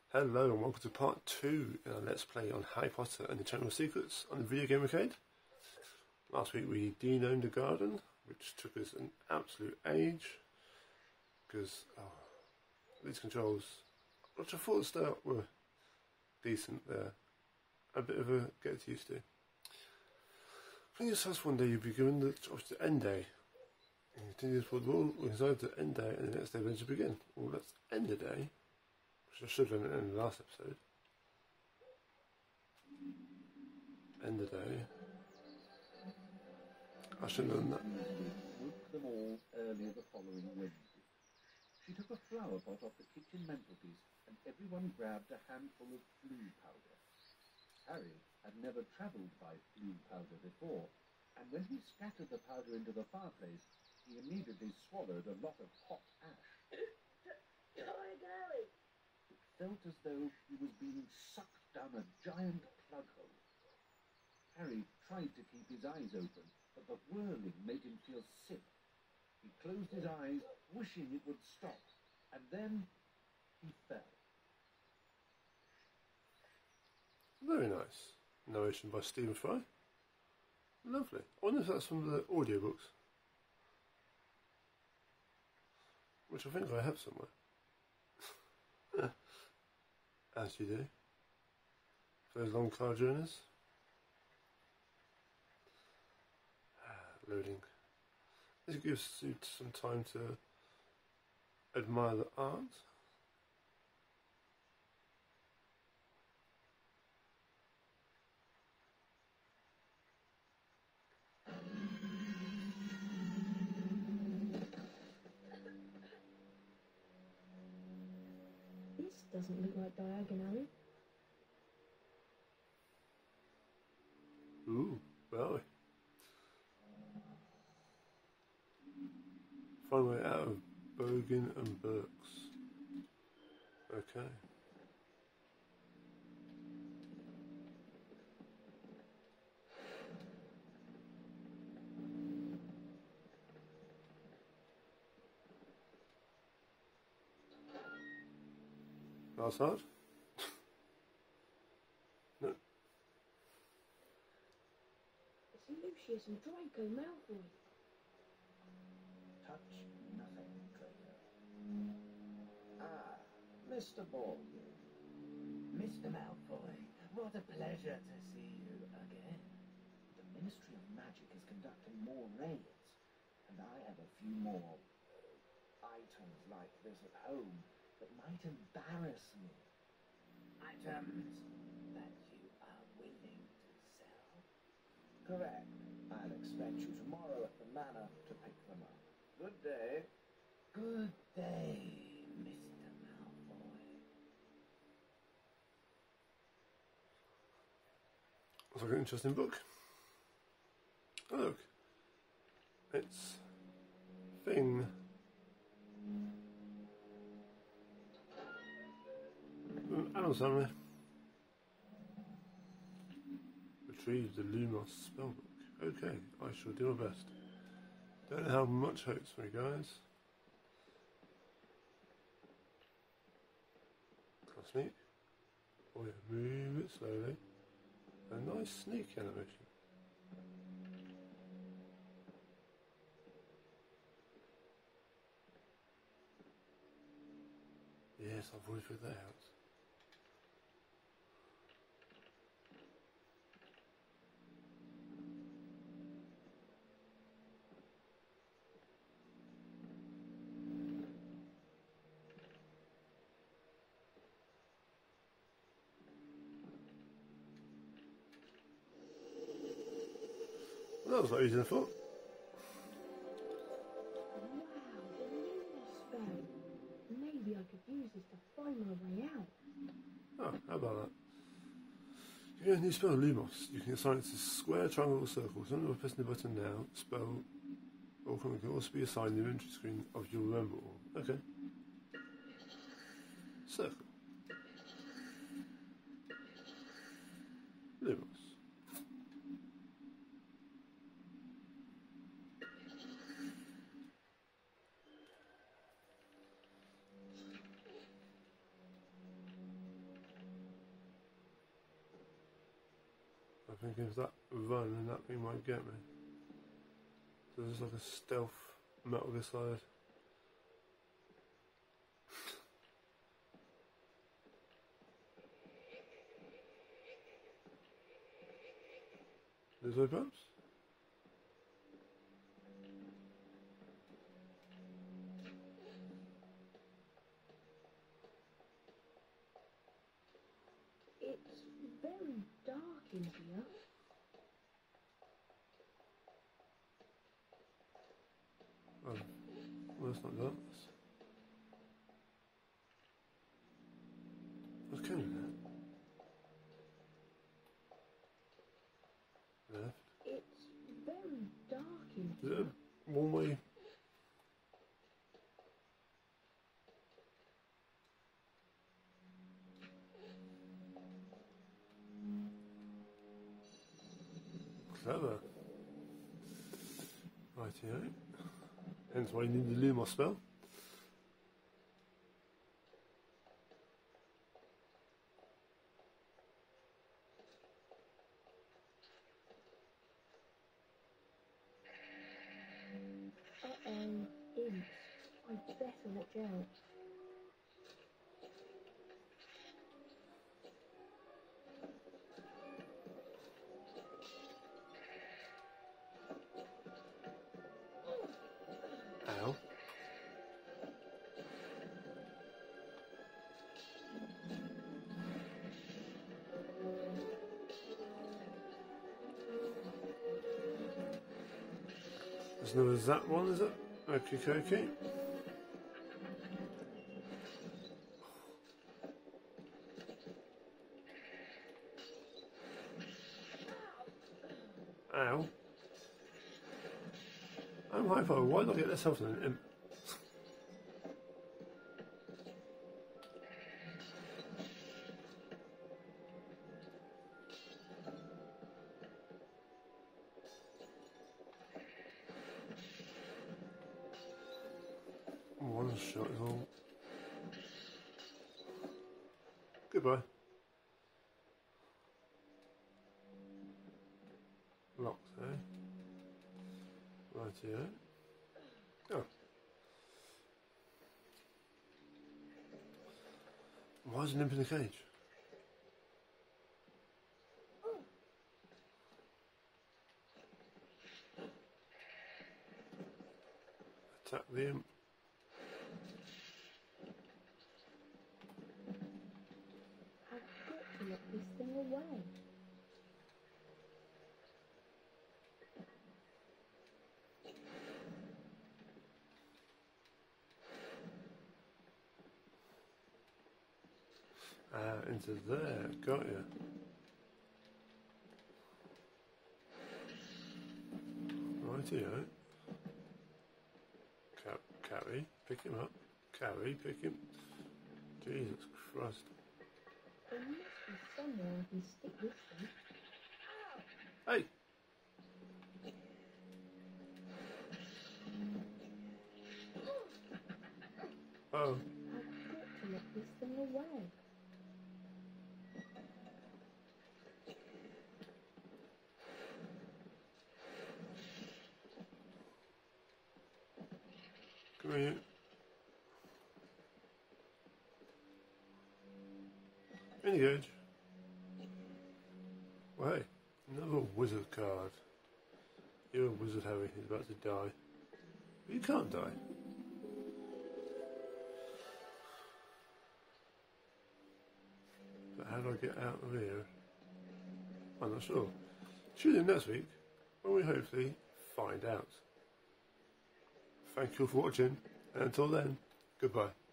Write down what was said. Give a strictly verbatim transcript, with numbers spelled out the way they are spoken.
Hello and welcome to part two in our Let's Play on Harry Potter and the Chamber of Secrets on the Video Game Arcade. Last week we denomed the garden, which took us an absolute age, because oh, these controls, which I thought at the start were decent there, a bit of a get used to. Playing this house one day you'll be given the choice to end day. You continue toward the wall, we decide to end day and the next day when to begin. Well, let's end the day. Which I should have done in the last episode. End the day. I should have done that. Woke them all early the following Wednesday. She took a flower pot off the kitchen mantelpiece, and everyone grabbed a handful of flue powder. Harry had never travelled by flue powder before, and when he scattered the powder into the fireplace, he immediately swallowed a lot of hot ash. Harry! It felt as though he was being sucked down a giant plug hole. Harry tried to keep his eyes open, but the whirling made him feel sick. He closed his eyes, wishing it would stop, and then he fell. Very nice. Narration by Stephen Fry. Lovely. I wonder if that's from the audiobooks, which I think I have somewhere. As you do. For those long car journeys. Loading. This gives you some time to admire the art. This doesn't look like diagonal. Ooh, well. Find a way out of Bogan and Burks. Okay. That's hard. No. It's Lucius and Draco Malfoy. Touch nothing, Draco. Ah, Mister Baldwin. Mister Malfoy, what a pleasure to see you again. The Ministry of Magic is conducting more raids, and I have a few more uh, items like this at home that might embarrass me. Items that you are willing to sell? Correct. I'll expect you tomorrow at the manor to pick them up. Good day. Good day, Mister Malfoy. Looks like an interesting book. Oh, look. It's Thing. Adam Sandler. Retrieve the Lumos spellbook. Okay, I shall do my best. Don't have much hopes for me, guys. Can I sneak? Oh yeah, move it slowly. A nice sneak animation. Yes, I've already figured that out. Well, that was not easy, I thought. Wow, the Lumos spell. Maybe I could use this to find my way out. Oh, how about that? If you get a new spell, Lumos, you can assign it to square, triangle, or circle. So by pressing the button now, spell or can also be assigned the inventory screen of your remember all. Okay. Circle. Lumos. I'm thinking if that run and that thing might get me. So there's like a stealth Metal Gear Solid. There's no bumps? It's very dark in here. Oh, well, that's not that. What's kind of that? Left. It's very dark in Is here. it a one way? Clever. Rightio. Hence why you need the Lumos spell. Uh-oh, imps. I'd better watch out. Ow. There's no that one, is it? Okay, okay. Ow. I'm hypo. Why not get this health in an imp? One shot is all. Goodbye. Locked there. Rightio. Oh. Why is an imp in the cage? Attack the imp. I've got to lock this thing away. Ah, into there. Got you. Rightio. Ca carry. Pick him up. Carry. Pick him. Jesus Christ. There must be somewhere I can stick this thing. Hey! Oh. I've got to lock this thing away. Come here. Any good? Well, hey, another wizard card. You're a wizard, Harry. He's about to die. But you can't die. But how do I get out of here? I'm not sure. Tune in next week when we hopefully find out. Thank you for watching, and until then, goodbye.